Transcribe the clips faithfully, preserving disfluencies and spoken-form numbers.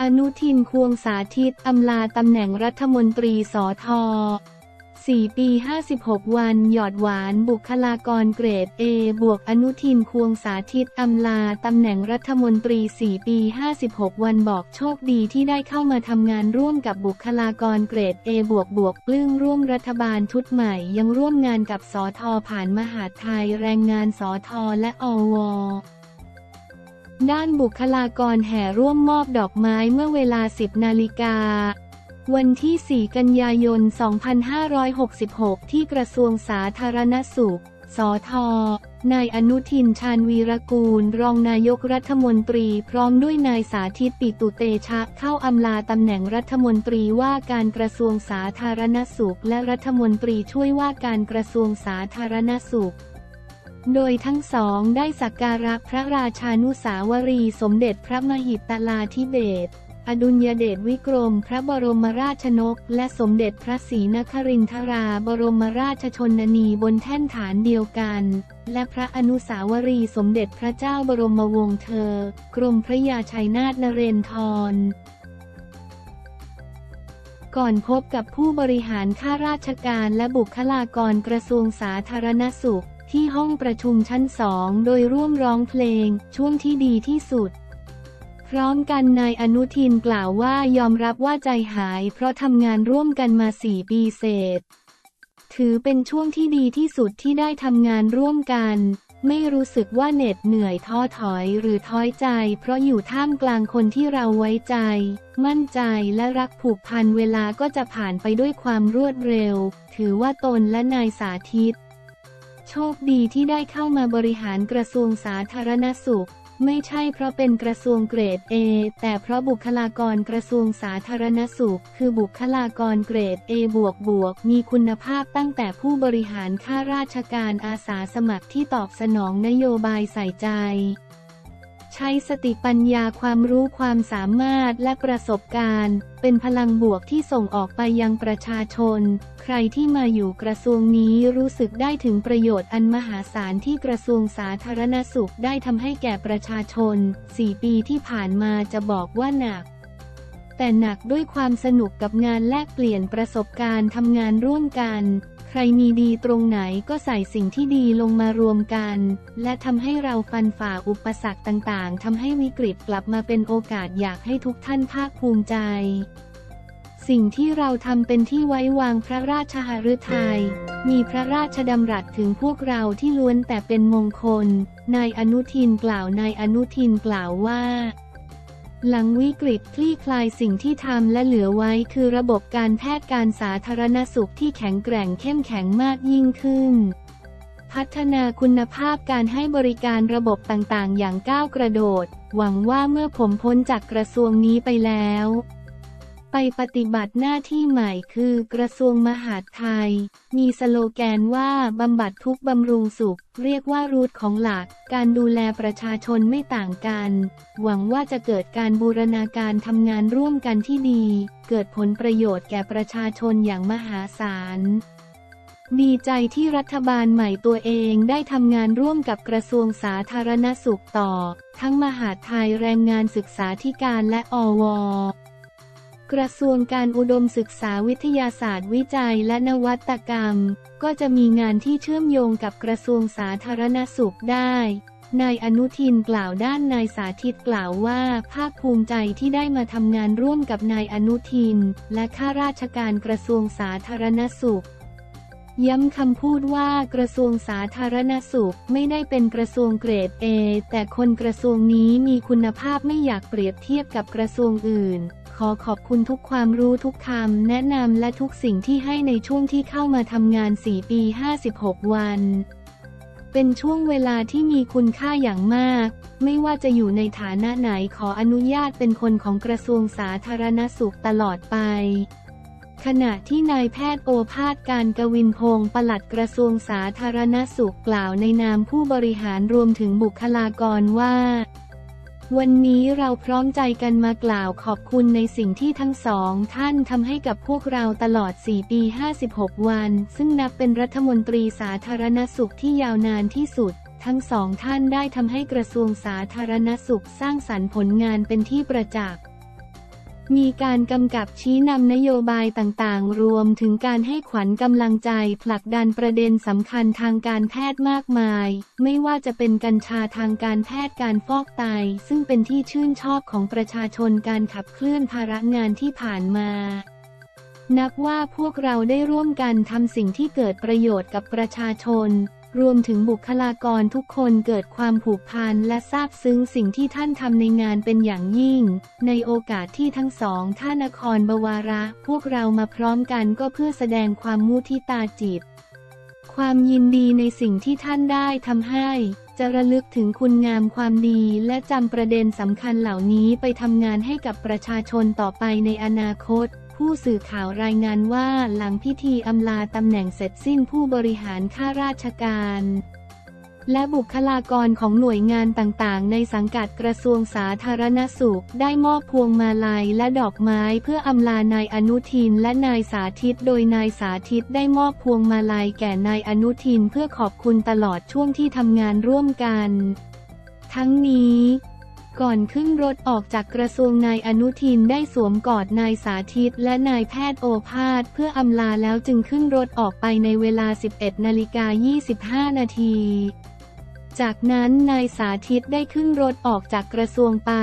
อนุทินควงสาธิตอำลาตำแหน่งรัฐมนตรีสทสี่ปีห้าสิบหกวันหยอดหวานบุคลากรเกรด เอ บวกอนุทินควงสาธิตอำลาตำแหน่งรัฐมนตรีสี่ปีห้าสิบหกวันบอกโชคดีที่ได้เข้ามาทำงานร่วมกับบุคลากรเกรด เอ บวกบวกปลื้มร่วมรัฐบาลชุดใหม่ยังร่วมงานกับสทผ่านมหาดไทยแรงงานสทและอว.ด้านบุคลากรแห่ร่วมมอบดอกไม้เมื่อเวลา สิบนาฬิกาวันที่ สี่กันยายน สองพันห้าร้อยหกสิบหก ที่กระทรวงสาธารณสุข สท นายอนุทิน ชาญวีรกูล รองนายกรัฐมนตรีพร้อมด้วยนายสาธิต ปิตุเตชะเข้าอำลาตำแหน่งรัฐมนตรีว่าการกระทรวงสาธารณสุขและรัฐมนตรีช่วยว่าการกระทรวงสาธารณสุขโดยทั้งสองได้สักการะพระราชานุสาวรีย์สมเด็จพระมหิดลาธิเบศรอดุลยเดชวิกรมพระบรมราชนกและสมเด็จพระศรีนครินทราบรมราชชนนีบนแท่นฐานเดียวกันและพระอนุสาวรีย์สมเด็จพระเจ้าบรมวงศ์เธอกรมพระยาชัยนาทนเรนทรก่อนพบกับผู้บริหารข้าราชการและบุคลากรกระทรวงสาธารณสุขที่ห้องประชุมชั้นสองโดยร่วมร้องเพลงช่วงที่ดีที่สุดพร้อมกันนายอนุทินกล่าวว่ายอมรับว่าใจหายเพราะทำงานร่วมกันมาสี่ปีเศษถือเป็นช่วงที่ดีที่สุดที่ได้ทำงานร่วมกันไม่รู้สึกว่าเหน็ดเหนื่อยท้อถอยหรือท้อยใจเพราะอยู่ท่ามกลางคนที่เราไว้ใจมั่นใจและรักผูกพันเวลาก็จะผ่านไปด้วยความรวดเร็วถือว่าตนและนายสาธิตโชคดีที่ได้เข้ามาบริหารกระทรวงสาธารณสุขไม่ใช่เพราะเป็นกระทรวงเกรด เอ แต่เพราะบุคลากรกระทรวงสาธารณสุขคือบุคลากรเกรด เอ บวกบวกมีคุณภาพตั้งแต่ผู้บริหารข้าราชการอาสาสมัครที่ตอบสนองนโยบายใส่ใจใช้สติปัญญาความรู้ความสามารถและประสบการณ์เป็นพลังบวกที่ส่งออกไปยังประชาชนใครที่มาอยู่กระทรวงนี้รู้สึกได้ถึงประโยชน์อันมหาศาลที่กระทรวงสาธารณสุขได้ทำให้แก่ประชาชนสี่ปีที่ผ่านมาจะบอกว่าหนักแต่หนักด้วยความสนุกกับงานแลกเปลี่ยนประสบการณ์ทำงานร่วมกันใครมีดีตรงไหนก็ใส่สิ่งที่ดีลงมารวมกันและทำให้เราฟันฝ่าอุปสรรคต่างๆทำให้วิกฤตกลับมาเป็นโอกาสอยากให้ทุกท่านภาคภูมิใจสิ่งที่เราทำเป็นที่ไว้วางพระราชหฤทัยมีพระราชดำรัสถึงพวกเราที่ล้วนแต่เป็นมงคลนายอนุทินกล่าวนายอนุทินกล่าวว่าหลังวิกฤตคลี่คลายสิ่งที่ทำและเหลือไว้คือระบบการแพทย์การสาธารณสุขที่แข็งแกร่งเข้มแข็งมากยิ่งขึ้นพัฒนาคุณภาพการให้บริการระบบต่างๆอย่างก้าวกระโดดหวังว่าเมื่อผมพ้นจากกระทรวงนี้ไปแล้วไปปฏิบัติหน้าที่ใหม่คือกระทรวงมหาดไทยมีสโลแกนว่าบำบัดทุกข์บำรุงสุขเรียกว่ารูทของหลักการดูแลประชาชนไม่ต่างกันหวังว่าจะเกิดการบูรณาการทำงานร่วมกันที่ดีเกิดผลประโยชน์แก่ประชาชนอย่างมหาศาลดีใจที่รัฐบาลใหม่ตัวเองได้ทำงานร่วมกับกระทรวงสาธารณสุขต่อทั้งมหาดไทยแรงงานศึกษาธิการและอว.กระทรวงการอุดมศึกษาวิทยาศาสตร์วิจัยและนวัตกรรมก็จะมีงานที่เชื่อมโยงกับกระทรวงสาธารณสุขได้นายอนุทินกล่าวด้านนายสาธิตกล่าวว่าภาคภูมิใจที่ได้มาทำงานร่วมกับนายอนุทินและข้าราชการกระทรวงสาธารณสุขย้ำคำพูดว่ากระทรวงสาธารณสุขไม่ได้เป็นกระทรวงเกรด เอ แต่คนกระทรวงนี้มีคุณภาพไม่อยากเปรียบเทียบกับกระทรวงอื่นขอขอบคุณทุกความรู้ทุกคำแนะนำและทุกสิ่งที่ให้ในช่วงที่เข้ามาทำงานสี่ปีห้าสิบหกวันเป็นช่วงเวลาที่มีคุณค่าอย่างมากไม่ว่าจะอยู่ในฐานะไหนขออนุญาตเป็นคนของกระทรวงสาธารณสุขตลอดไปขณะที่นายแพทย์โอภาสการกวินพงศ์ปลัดกระทรวงสาธารณสุขกล่าวในนามผู้บริหารรวมถึงบุคลากรว่าวันนี้เราพร้อมใจกันมากล่าวขอบคุณในสิ่งที่ทั้งสองท่านทำให้กับพวกเราตลอดสี่ปีห้าสิบหกวันซึ่งนับเป็นรัฐมนตรีสาธารณสุขที่ยาวนานที่สุดทั้งสองท่านได้ทำให้กระทรวงสาธารณสุขสร้างสรรค์ผลงานเป็นที่ประจักษ์มีการกำกับชี้นำนโยบายต่างๆรวมถึงการให้ขวัญกำลังใจผลักดันประเด็นสำคัญทางการแพทย์มากมายไม่ว่าจะเป็นกัญชาทางการแพทย์การฟอกไตซึ่งเป็นที่ชื่นชอบของประชาชนการขับเคลื่อนภาระงานที่ผ่านมานับว่าพวกเราได้ร่วมกันทำสิ่งที่เกิดประโยชน์กับประชาชนรวมถึงบุคลากรทุกคนเกิดความผูกพันและซาบซึ้งสิ่งที่ท่านทำในงานเป็นอย่างยิ่งในโอกาสที่ทั้งสองท่านนครบวาระพวกเรามาพร้อมกันก็เพื่อแสดงความมุทิตาจิตความยินดีในสิ่งที่ท่านได้ทำให้จะระลึกถึงคุณงามความดีและจำประเด็นสำคัญเหล่านี้ไปทำงานให้กับประชาชนต่อไปในอนาคตผู้สื่อข่าวรายงานว่าหลังพิธีอำลาตำแหน่งเสร็จสิ้นผู้บริหารข้าราชการและบุคลากรของหน่วยงานต่างๆในสังกัดกระทรวงสาธารณสุขได้มอบพวงมาลัยและดอกไม้เพื่ออำลานายอนุทินและนายสาธิตโดยนายสาธิตได้มอบพวงมาลัยแก่นายอนุทินเพื่อขอบคุณตลอดช่วงที่ทำงานร่วมกันทั้งนี้ก่อนขึ้นรถออกจากกระทรวงนายอนุทินได้สวมกอดนายสาธิตและนายแพทย์โอภาสเพื่ออำลาแล้วจึงขึ้นรถออกไปในเวลา สิบเอ็ดนาฬิกายี่สิบห้านาทีจากนั้นนายสาธิตได้ขึ้นรถออกจากกระทรวงไป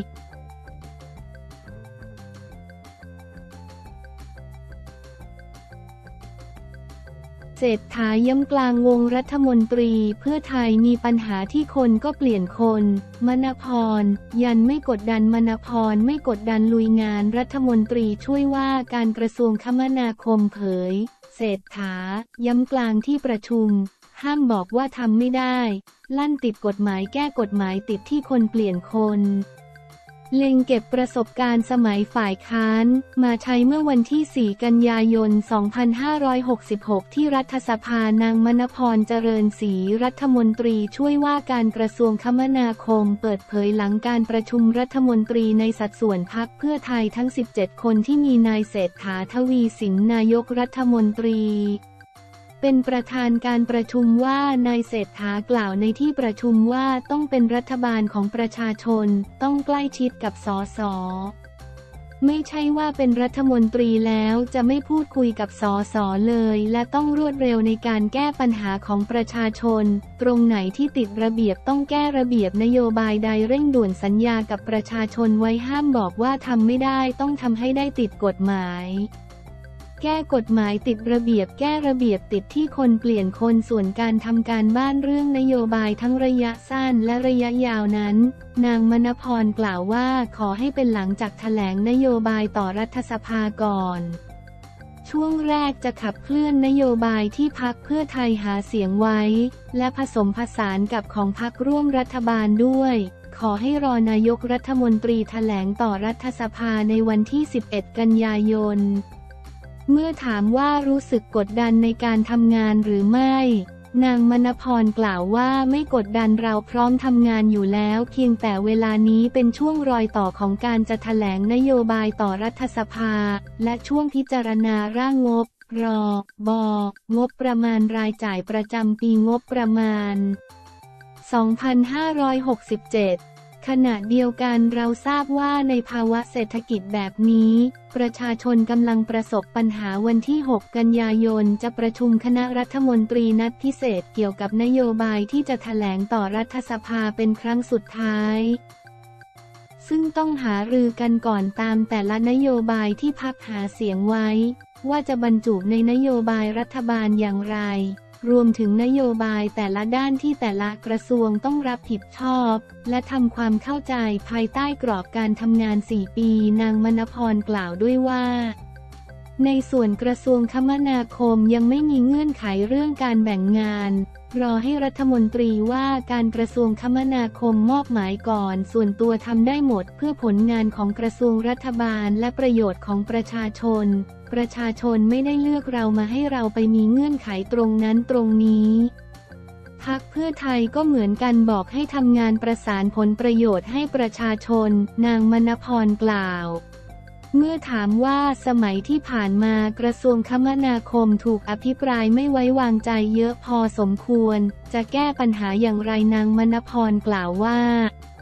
เศรษฐาย้ำกลางวงรัฐมนตรีเพื่อไทยมีปัญหาที่คนก็เปลี่ยนคนมณพรยันไม่กดดันมณพรไม่กดดันลุยงานรัฐมนตรีช่วยว่าการกระทรวงคมนาคมเผยเศรษฐาย้ำกลางที่ประชุมห้ามบอกว่าทำไม่ได้ลั่นติดกฎหมายแก้กฎหมายติดที่คนเปลี่ยนคนเล็งเก็บประสบการณ์สมัยฝ่ายค้านมาใช้เมื่อวันที่ สี่ กันยายน สองพันห้าร้อยหกสิบหก ที่รัฐสภานางมณพรเจริญศรีรัฐมนตรีช่วยว่าการกระทรวงคมนาคมเปิดเผยหลังการประชุมรัฐมนตรีในสัดส่วนพรรคเพื่อไทยทั้ง สิบเจ็ด คนที่มีนายเศรษฐาทวีสินนายกรัฐมนตรีเป็นประธานการประชุมว่านายเศรษฐากล่าวในที่ประชุมว่าต้องเป็นรัฐบาลของประชาชนต้องใกล้ชิดกับสสไม่ใช่ว่าเป็นรัฐมนตรีแล้วจะไม่พูดคุยกับสสเลยและต้องรวดเร็วในการแก้ปัญหาของประชาชนตรงไหนที่ติดระเบียบต้องแก้ระเบียบนโยบายใดเร่งด่วนสัญญากับประชาชนไว้ห้ามบอกว่าทำไม่ได้ต้องทำให้ได้ติดกฎหมายแก้กฎหมายติดระเบียบแก้ระเบียบติดที่คนเปลี่ยนคนส่วนการทำการบ้านเรื่องนโยบายทั้งระยะสั้นและระยะยาวนั้นนางมณพรกล่าวว่าขอให้เป็นหลังจากแถลงนโยบายต่อรัฐสภาก่อนช่วงแรกจะขับเคลื่อนนโยบายที่พรรคเพื่อไทยหาเสียงไว้และผสมผสานกับของพรรคร่วมรัฐบาลด้วยขอให้รอนายกรัฐมนตรีแถลงต่อรัฐสภาในวันที่ สิบเอ็ด กันยายนเมื่อถามว่ารู้สึกกดดันในการทำงานหรือไม่นางมณพรกล่าวว่าไม่กดดันเราพร้อมทำงานอยู่แล้วเพียงแต่เวลานี้เป็นช่วงรอยต่อของการจะแถลงนโยบายต่อรัฐสภาและช่วงพิจารณาร่างงบรบงบประมาณรายจ่ายประจำปีงบประมาณ สองพันห้าร้อยหกสิบเจ็ดขณะเดียวกันเราทราบว่าในภาวะเศรษฐกิจแบบนี้ประชาชนกำลังประสบปัญหาวันที่ หก กันยายนจะประชุมคณะรัฐมนตรีนัดพิเศษเกี่ยวกับนโยบายที่จะแถลงต่อรัฐสภาเป็นครั้งสุดท้ายซึ่งต้องหารือกันก่อนตามแต่ละนโยบายที่พรรคหาเสียงไว้ว่าจะบรรจุในนโยบายรัฐบาลอย่างไรรวมถึงนโยบายแต่ละด้านที่แต่ละกระทรวงต้องรับผิดชอบและทำความเข้าใจภายใต้กรอบการทำงานสี่ปีนางมณพรกล่าวด้วยว่าในส่วนกระทรวงคมนาคมยังไม่มีเงื่อนไขเรื่องการแบ่งงานรอให้รัฐมนตรีว่าการกระทรวงคมนาคมมอบหมายก่อนส่วนตัวทำได้หมดเพื่อผลงานของกระทรวงรัฐบาลและประโยชน์ของประชาชนประชาชนไม่ได้เลือกเรามาให้เราไปมีเงื่อนไขตรงนั้นตรงนี้พรรคเพื่อไทยก็เหมือนกันบอกให้ทำงานประสานผลประโยชน์ให้ประชาชนนางมณพรกล่าวเมื่อถามว่าสมัยที่ผ่านมากระทรวงคมนาคมถูกอภิปรายไม่ไว้วางใจเยอะพอสมควรจะแก้ปัญหาอย่างไรนางมณพรกล่าวว่า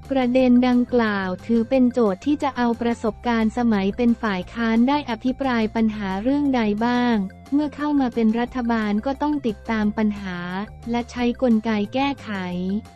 ประเด็นดังกล่าวถือเป็นโจทย์ที่จะเอาประสบการณ์สมัยเป็นฝ่ายค้านได้อภิปรายปัญหาเรื่องใดบ้าง เมื่อเข้ามาเป็นรัฐบาลก็ต้องติดตามปัญหาและใช้กลไกแก้ไข